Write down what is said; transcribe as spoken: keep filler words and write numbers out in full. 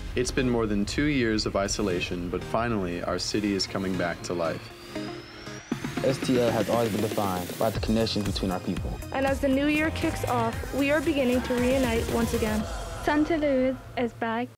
It's been more than two years of isolation, but finally our city is coming back to life. S T L has always been defined by the connections between our people. And as the new year kicks off, we are beginning to reunite once again. Santa Luz is back